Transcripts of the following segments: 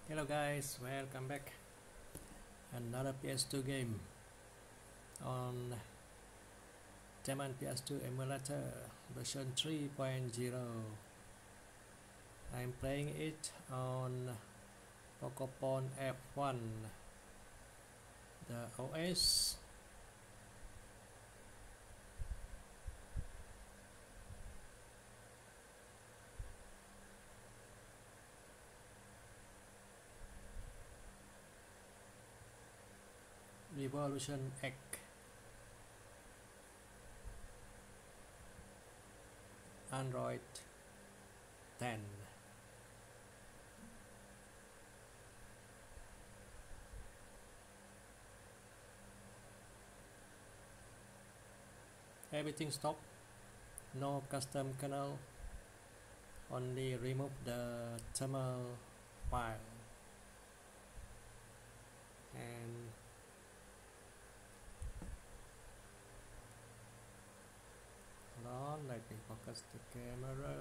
Hello guys, welcome back. Another PS2 game on German PS2 emulator version 3.0. I'm playing it on Pocophone F1. The OS Revolution X. Android 10. Everything stop. No custom kernel. Only remove the thermal file. And hold on, let me focus the camera.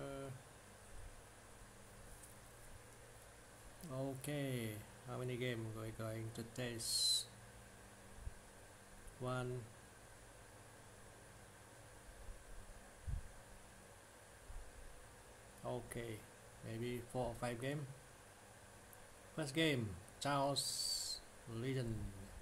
Okay, how many games we're going to test? One. Okay, maybe 4 or 5 games. First game, Chaos Legion.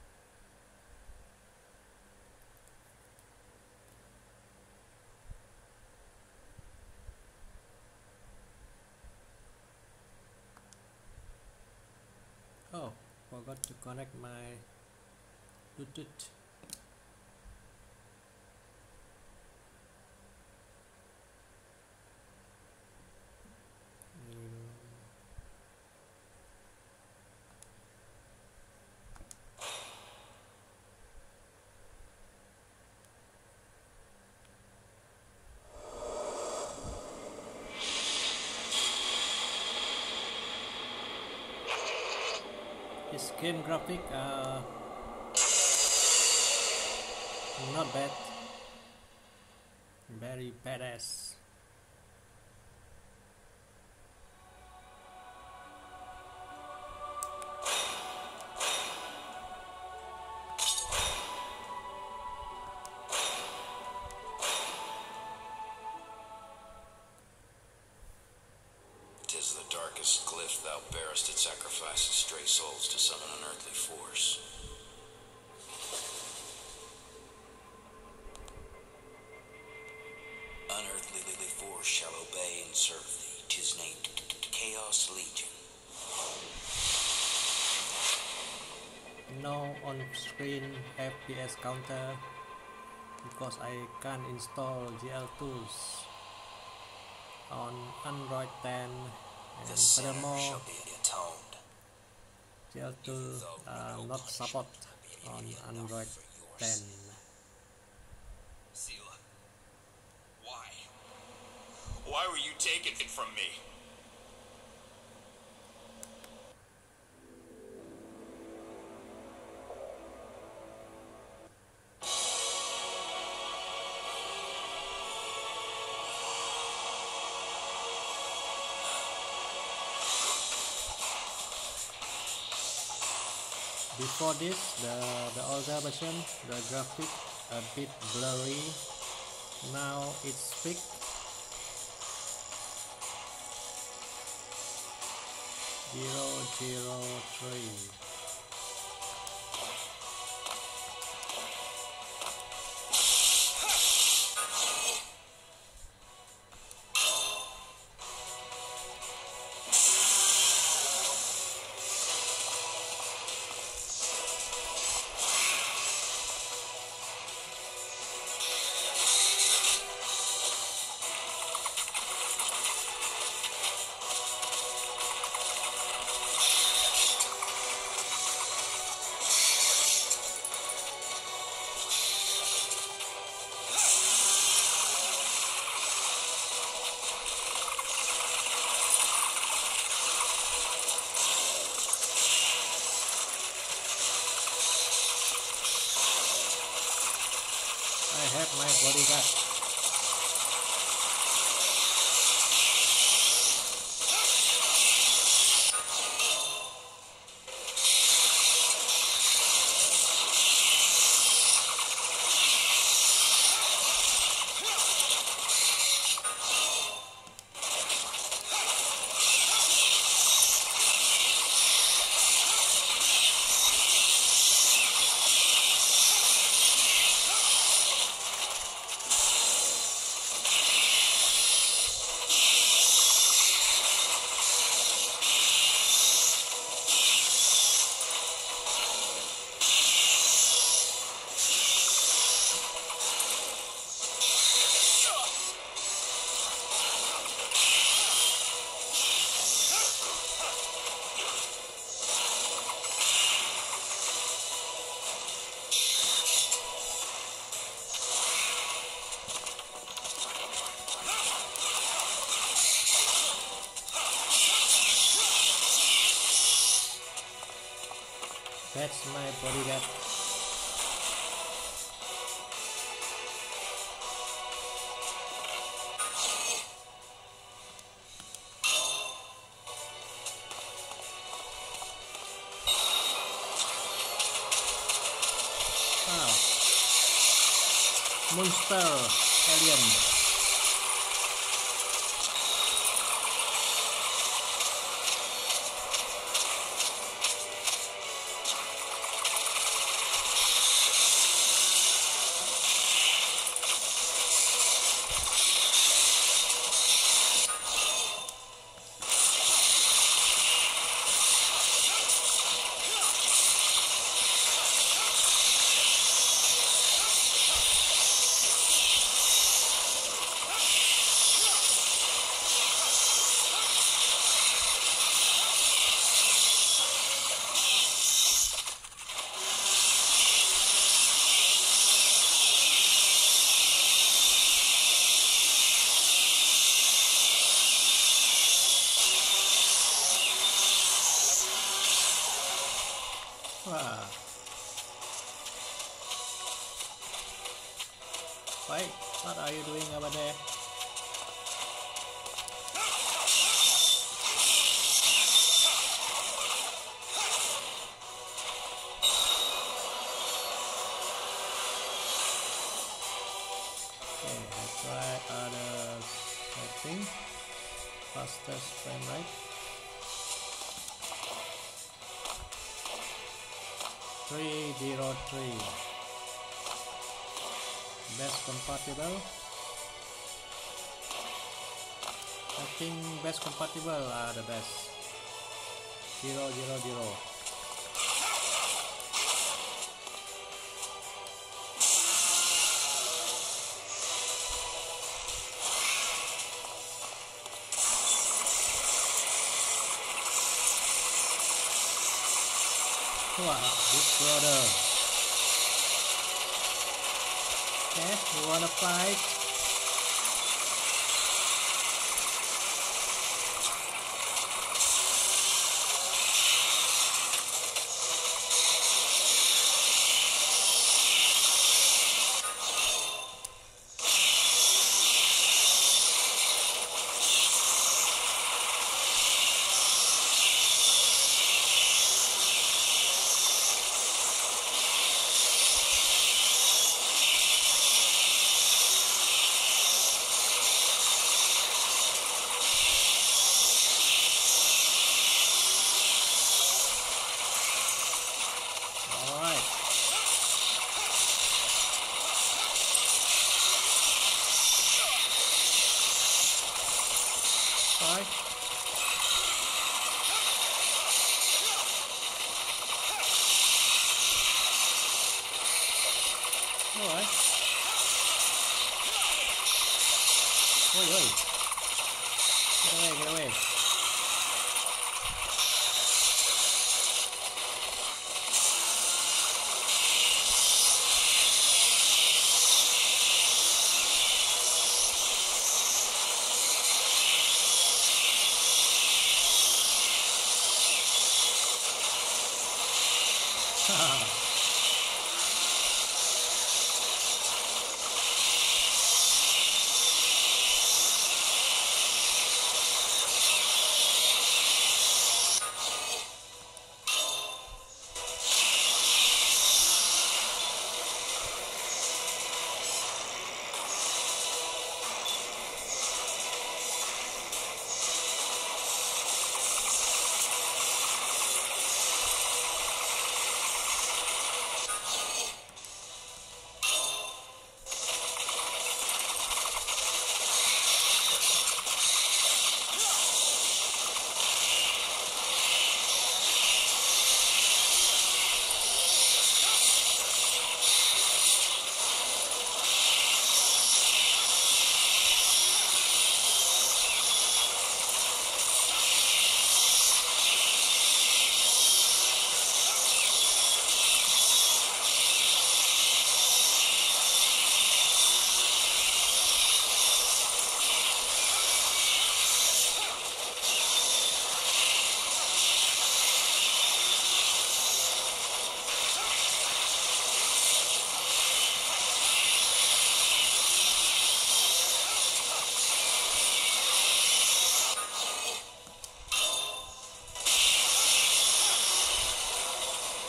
Oh, forgot to connect my Bluetooth. This game graphic not bad, very badass. Tis the darkest glyph thou bearest, it sacrifices stray souls to summon unearthly force. Unearthly force shall obey and serve thee. Tis named Chaos Legion. No on-screen FPS counter because I can't install GL tools on Android 10, and furthermore GL tools not support on Android 10. Seele, why? Why were you taking it from me? Before this, the older version, the graphic a bit blurry. Now it's fixed. Zero 003. I have my bodyguard. That's my bodyguard. Wow. Monster alien. Wow. Wait, what are you doing over there? Okay, let's try other setting. Fastest frame rate. 303. Best compatible. I think best compatible are the best. 000. Wow, big brother. Okay, you wanna fight? Alright. Alright. Alright. Oi, oi. Get away, get away.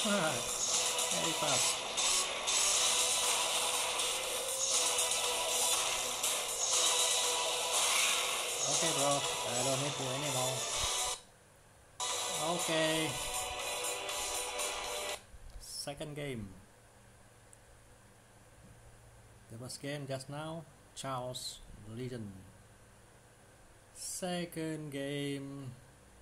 Very fast. Okay, bro. I don't need you anymore. Okay. Second game. The first game just now, Chaos Legion. Second game.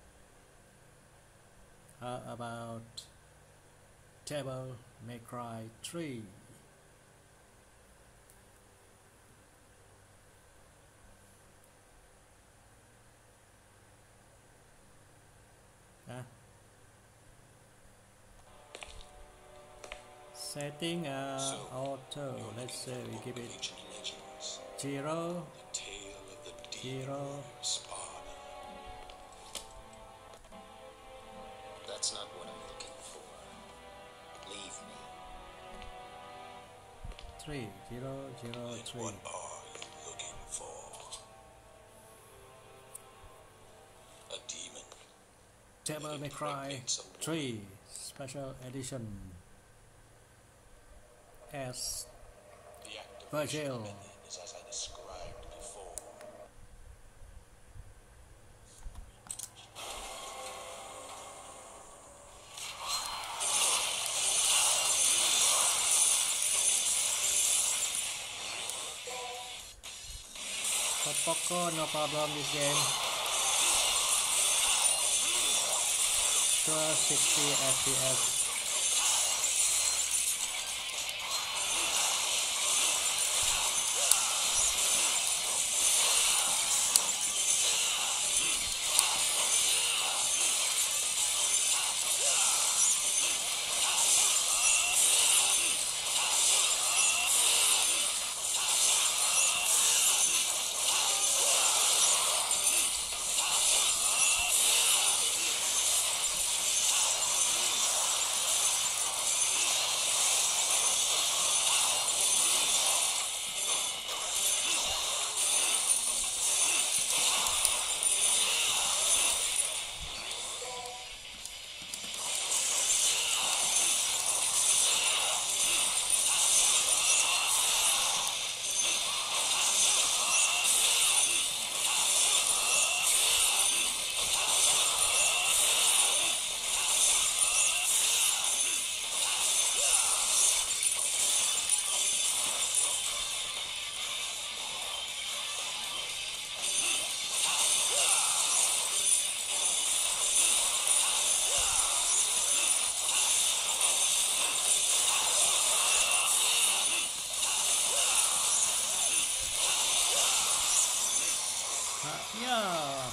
How about Devil May Cry 3? Setting auto. Let's say we give it 0, 0. That's not what I'm looking for. Leave me. 3, 0, 0, 3. What are you looking for? A demon? Devil May Cry 3 Special Edition as Virgil. Is as I described before. For Poco, no problem this game. Sure, 60 FPS. Yeah.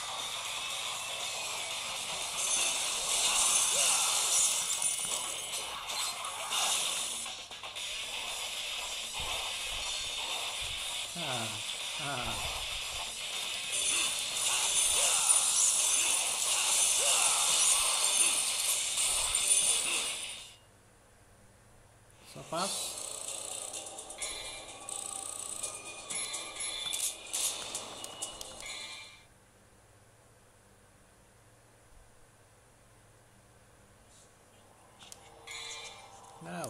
So fast. Now.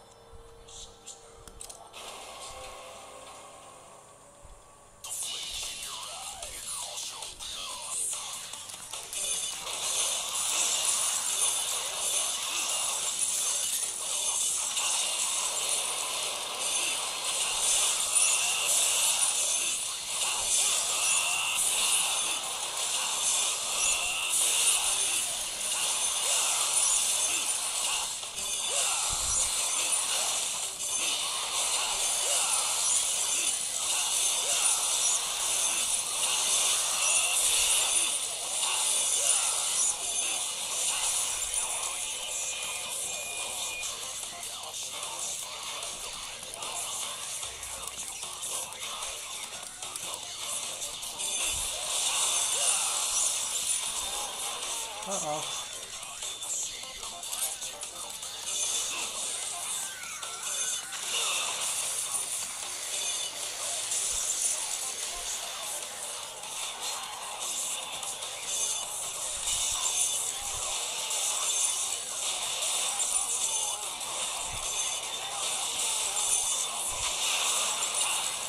Uh-oh.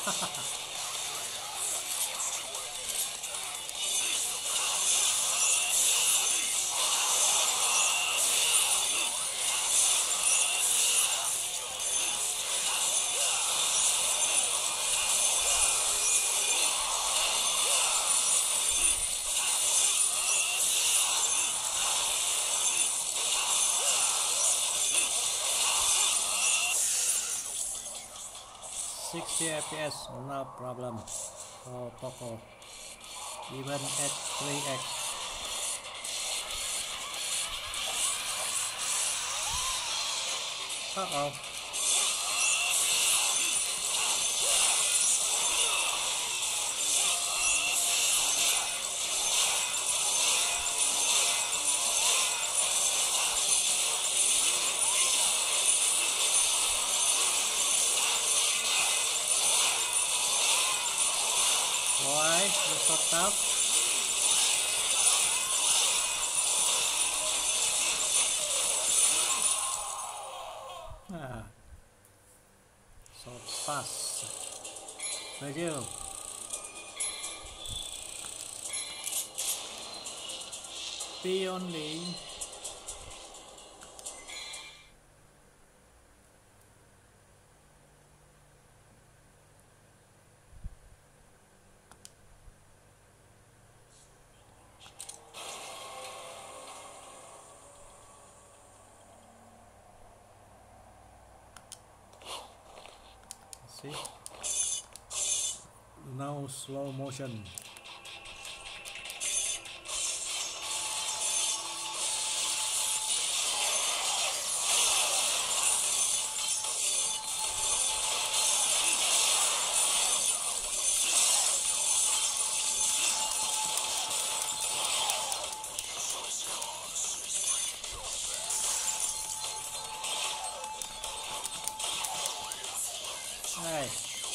60 FPS, no problem. Oh, Poco, even at 3x. Uh-oh. Why? You're so tough? Ah, so fast. Brazil. Be only. See? Now slow motion. Hey.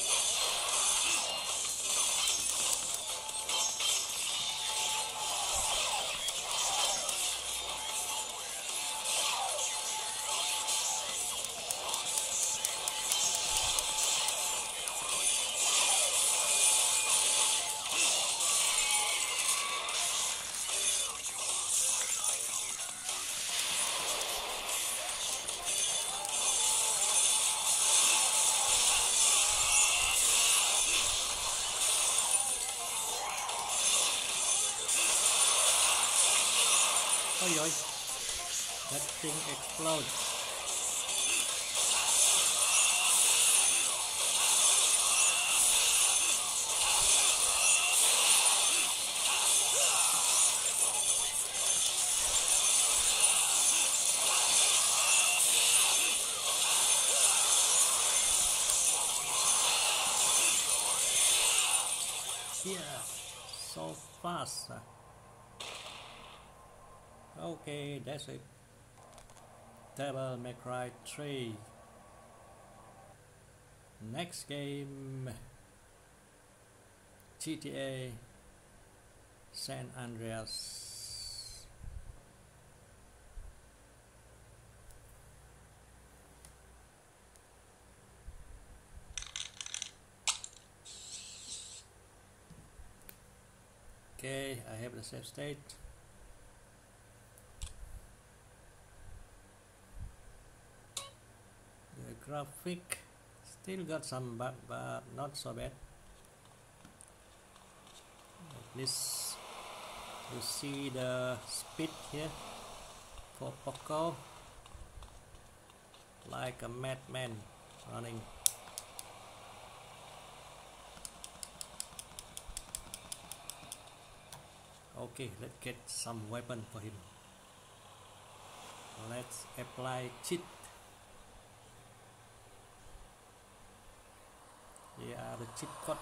Ôi dồi, that thing explodes. Yeah, so fast. Okay, that's it. Devil May Cry 3. Next game, GTA San Andreas. Okay, I have the save state. The graphic still got some bug, but not so bad. At least you see the speed here for Poco, like a madman running. Okay, let's get some weapon for him. Let's apply cheat. Yeah, the cheat code.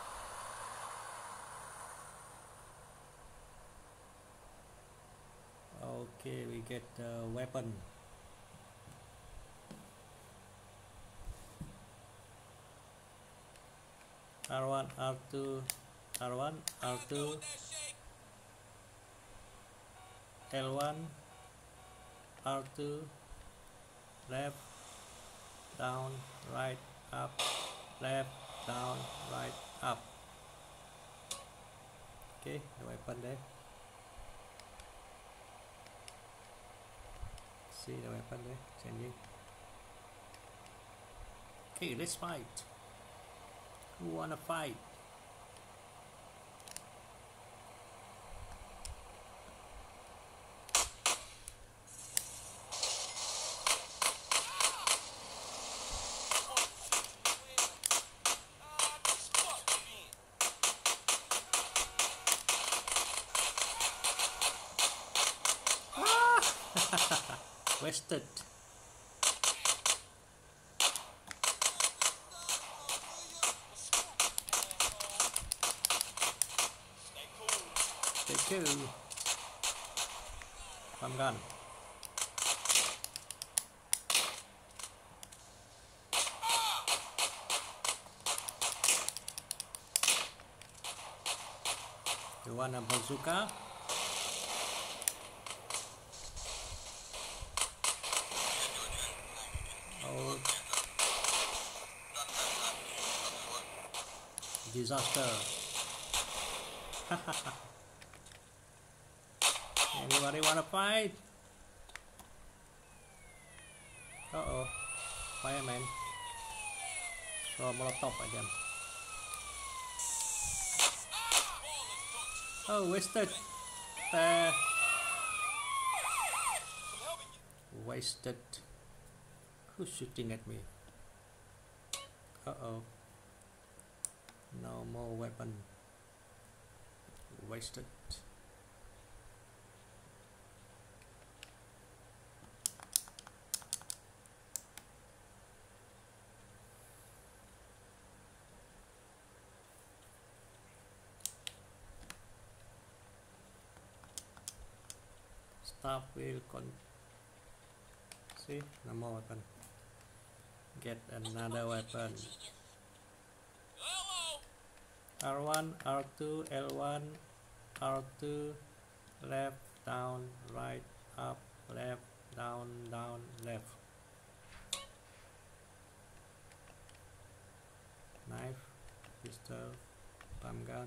Okay, we get the weapon. R1, R2, R1, R2, L1, R2, left, down, right, up, left, down, right, up. Okay, the weapon there. See the weapon there, changing. Okay, let's fight. Who wanna fight? Wasted. Stay cool. Pump gun. You want a bazooka? Oh, disaster. Anybody wanna fight? Uh-oh. Fireman. Throw Molotov at them. Oh, wasted. Wasted. Who's shooting at me? Uh-oh. No more weapon. Wasted. Stop will see, no more weapon. Get another weapon. R1, R2, L1, R2, left, down, right, up, left, down, down, left. Knife, pistol, pump gun.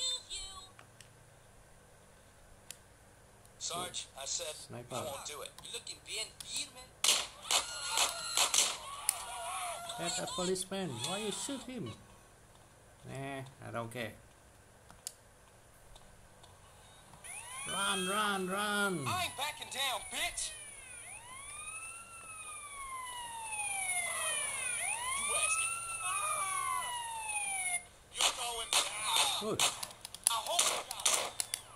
Sarge, I said Sniper. I won't do it. You looking bien, man? That's a policeman. Why you shoot him? Nah, I don't care. Run, run, run! I ain't backing down, bitch! You asking? You're going down! Good. I hope you got it.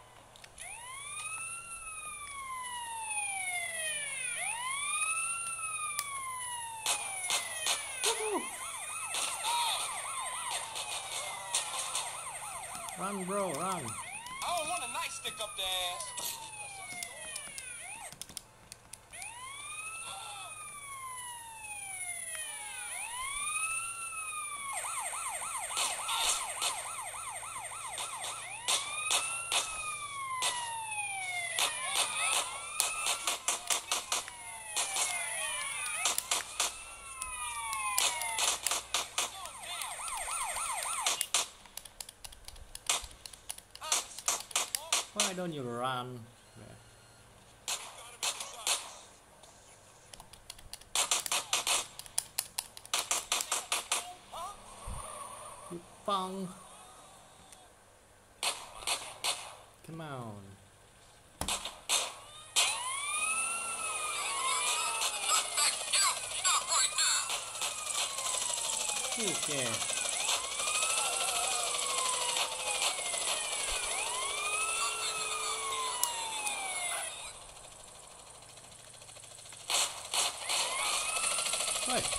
Run, bro, run! I don't want a knife stick up the ass. Why don't you run? You punk! Come on! Who cares? What?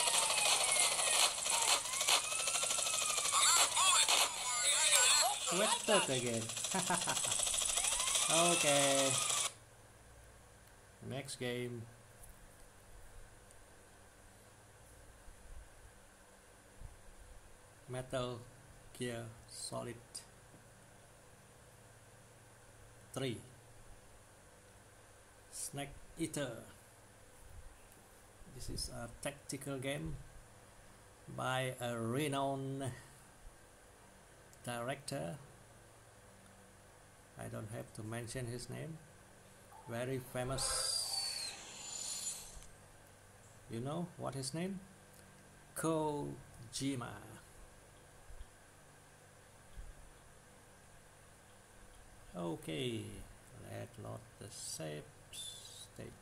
Wasted again. Okay. Next game. Metal Gear Solid 3 Snake Eater. This is a tactical game by a renowned director. I don't have to mention his name. Very famous. You know what his name? Kojima. Okay, let's load the save state.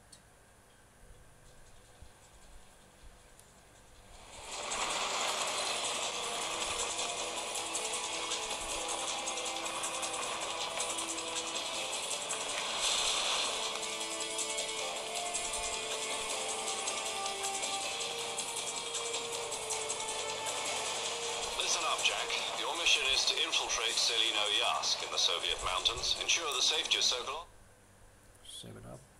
Listen up, Jack. Your mission is to infiltrate Selino Yask in the Soviet mountains. Ensure the safety of Sokolov. Save it up.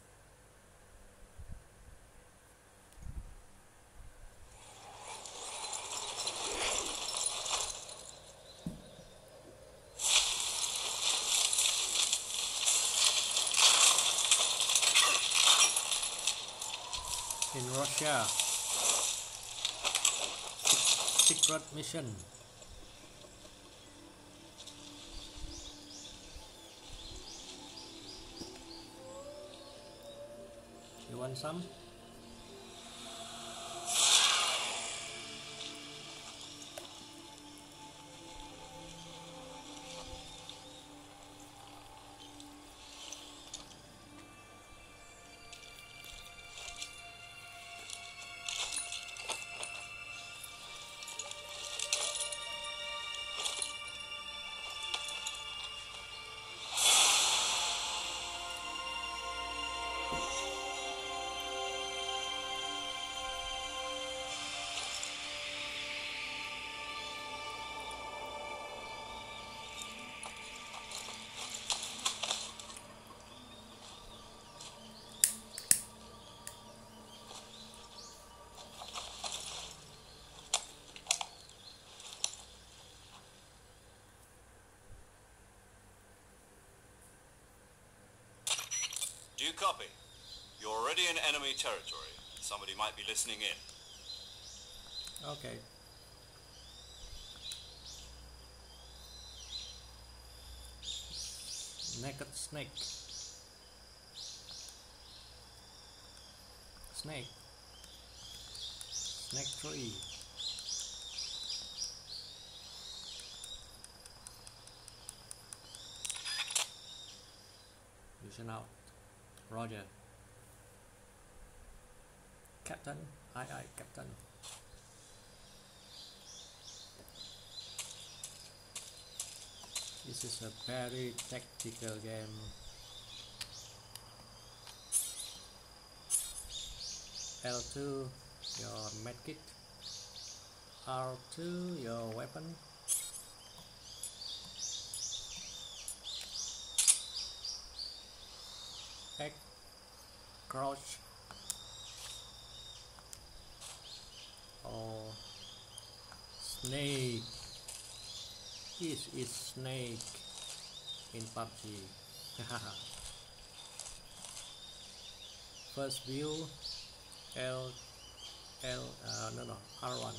In Russia. Secret mission. You want some? Do you copy? You're already in enemy territory. Somebody might be listening in. Okay. Naked snake. Snake. Snake tree. Mission out. Roger. Captain. Aye aye, Captain. This is a very tactical game. L2 your medkit, R2 your weapon, X crouch or snake. This is snake in PUBG. First view no R1.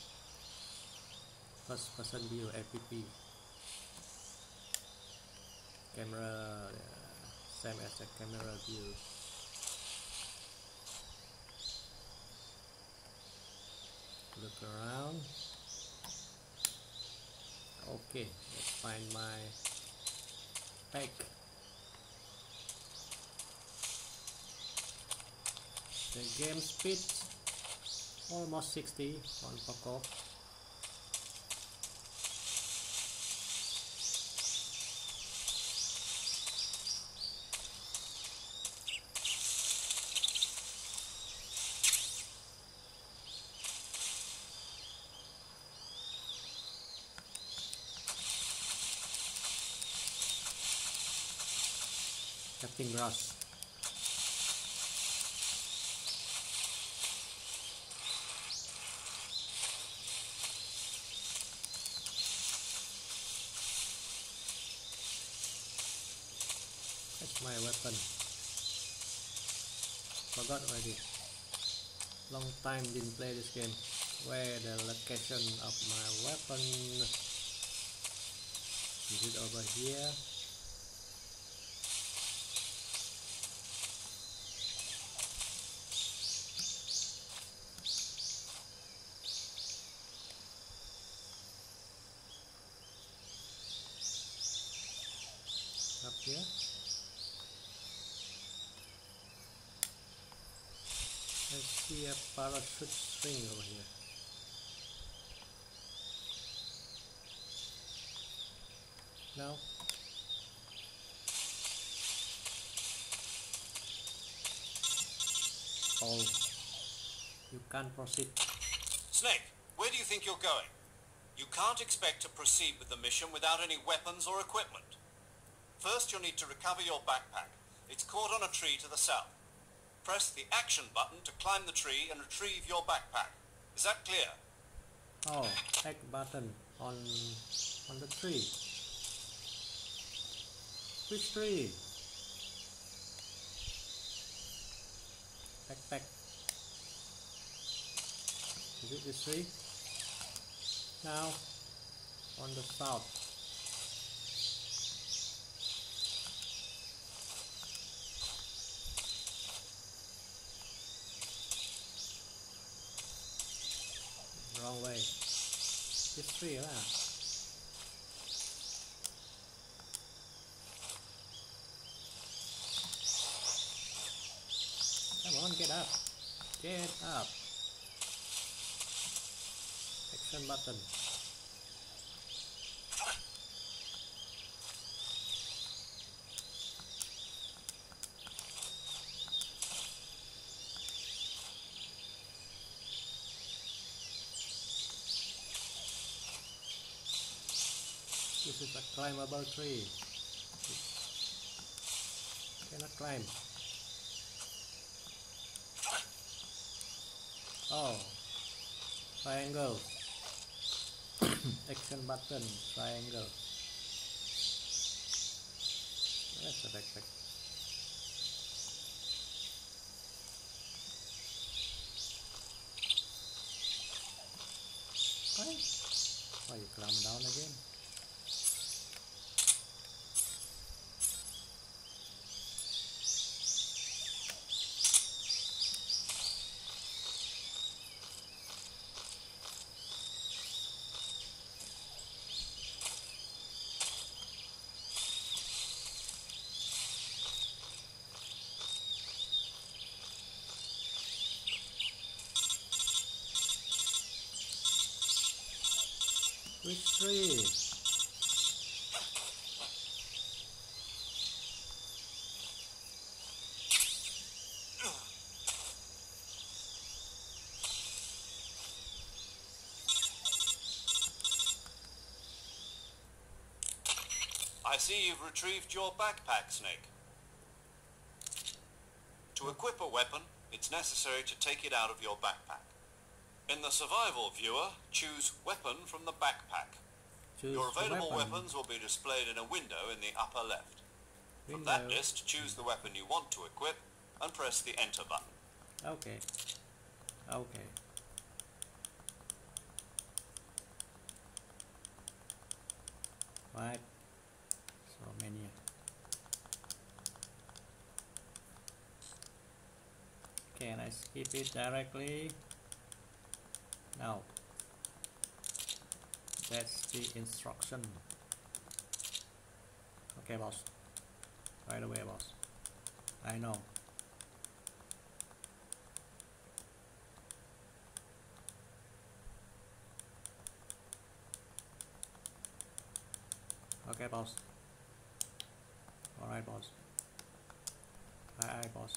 First person view FPP. Camera same as the camera view. Look around. Okay, let's find my pack. The game speed almost 60 on Poco. Cutting grass. That's my weapon. Forgot already. Long time didn't play this game. Where the location of my weapon? Is it over here? Up here? I see a parachute string over here. No? Oh, you can't proceed. Snake, where do you think you're going? You can't expect to proceed with the mission without any weapons or equipment. First, you'll need to recover your backpack. It's caught on a tree to the south. Press the action button to climb the tree and retrieve your backpack. Is that clear? Oh, X button on the tree. Which tree? Backpack. Is it this tree? Now, on the south. Wrong way. This tree lah. Come on, get up. Get up. Action button. This is a climbable tree. Cannot climb. Oh, triangle. Action button, triangle. That's a backpack. Why you climb down again? Which tree? I see you've retrieved your backpack, Snake. To equip a weapon, it's necessary to take it out of your backpack. In the survival viewer, choose Weapon from the backpack. Choose Your available weapon. weapons will be displayed in a window in the upper left. From Window. that list, choose the weapon you want to equip and press the Enter button. Okay. Okay. Right. So many. Can I skip it directly? No. That's the instruction. Okay, boss. Right away, boss. I know. Okay, boss. Alright, boss. Aye, boss.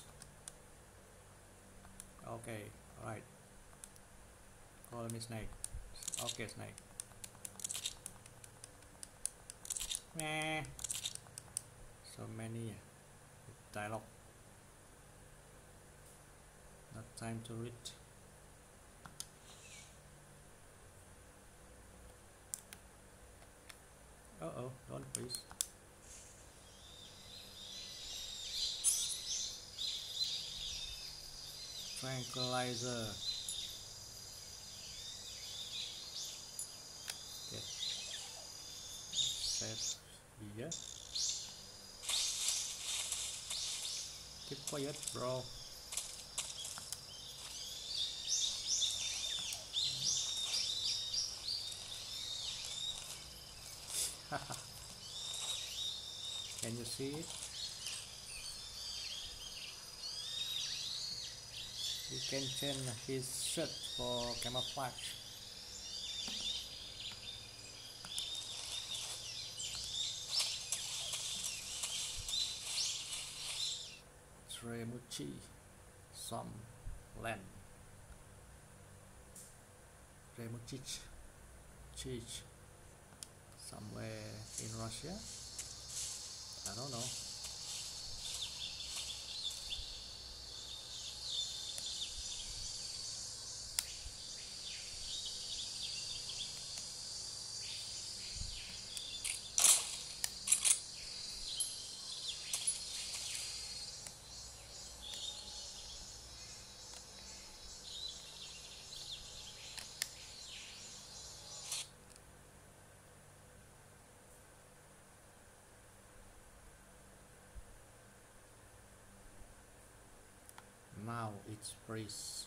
Okay, alright. Call me Snake. Okay, Snake. Meh. So many dialogue. Not time to read. Uh-oh, don't please. Tranquilizer. said, yeah. Keep quiet, bro. Can you see it? You can change his shirt for camouflage. Tremuchi, some land. Tremuchich, Chich, somewhere in Russia. I don't know. Now it's freeze.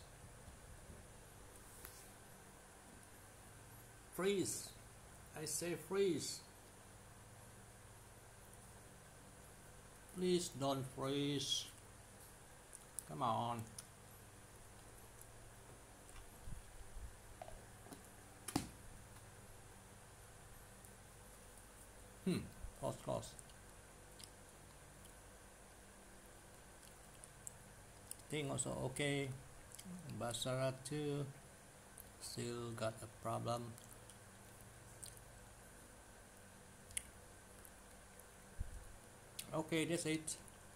Freeze! I say freeze! Please don't freeze. Come on. Close. Thing also okay. Basara 2 still got a problem. Okay, that's it.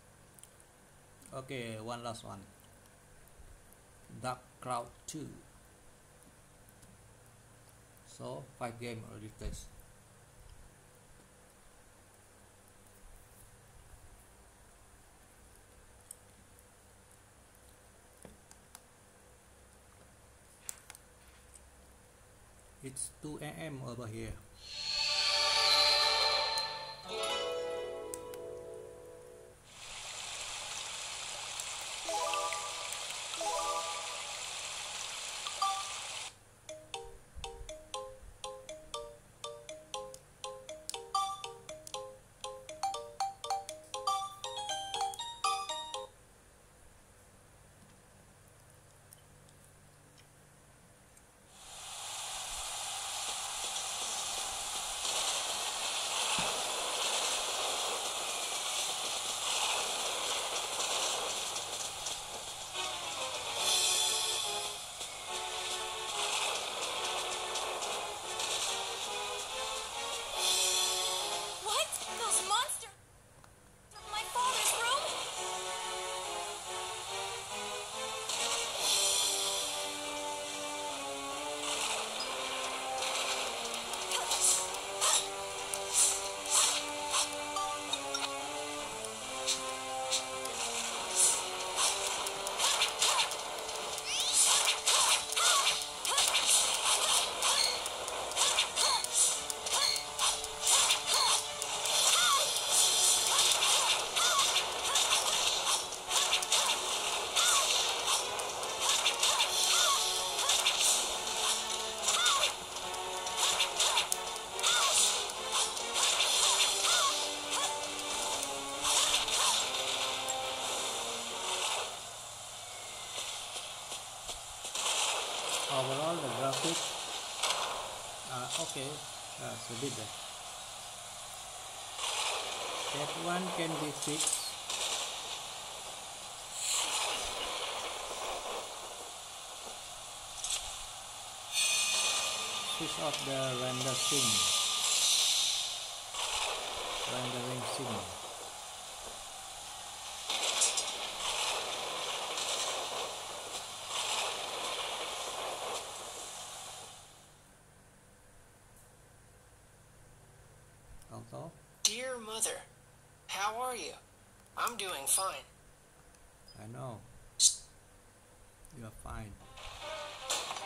Okay, one last one. Dark Cloud 2. So 5 games already placed. It's 2 AM over here. Overall the graphics are okay, so did that. That one can be fixed. Switch off the rendering scene. Also, Dear Mother, how are you? I'm doing fine. I know. You are fine.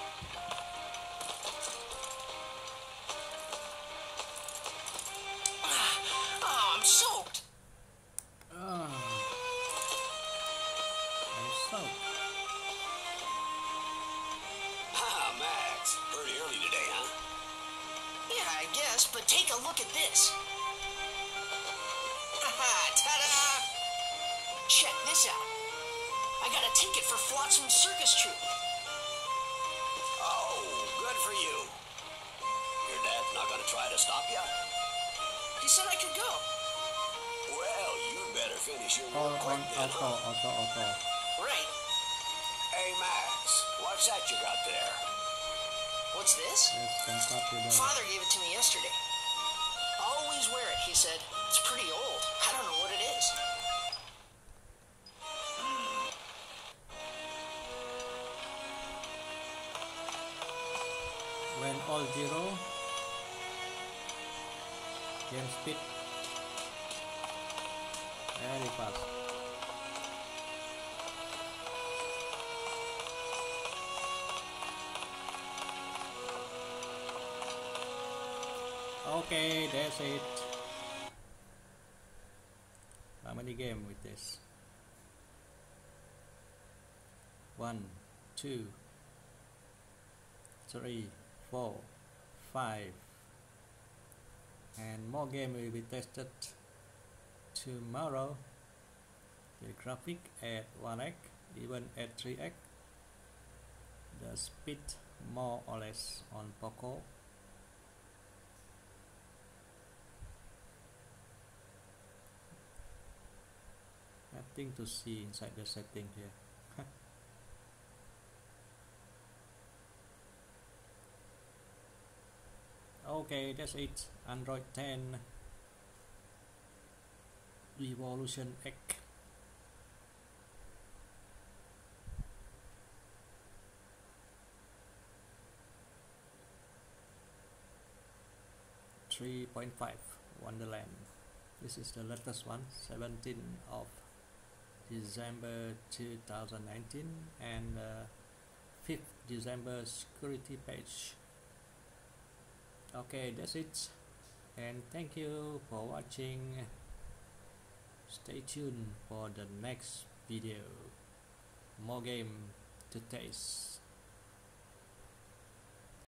I take a look at this. Haha, ta-da! Check this out. I got a ticket for Flotsam Circus Troupe. Oh, good for you. Your dad's not gonna try to stop you? He said I could go. Well, you better finish your All work on quick then. auto. Right. Hey, Max, what's that you got there? What's this? Yes, compatible. Father gave it to me yesterday. Always wear it, he said. It's pretty old. I don't know what it is. When all zero, game speed very fast. Okay, that's it. How many game with this? 1, 2, 3, 4, 5, and more game will be tested tomorrow. The graphic at 1x, even at 3x. The speed more or less on Poco. Nothing to see inside the setting here. Okay, that's it. Android 10 Revolution X. .5 Wonderland. This is the latest one, 17th of December 2019, and 5th December security patch. Okay, that's it, and thank you for watching. Stay tuned for the next video. More game to taste.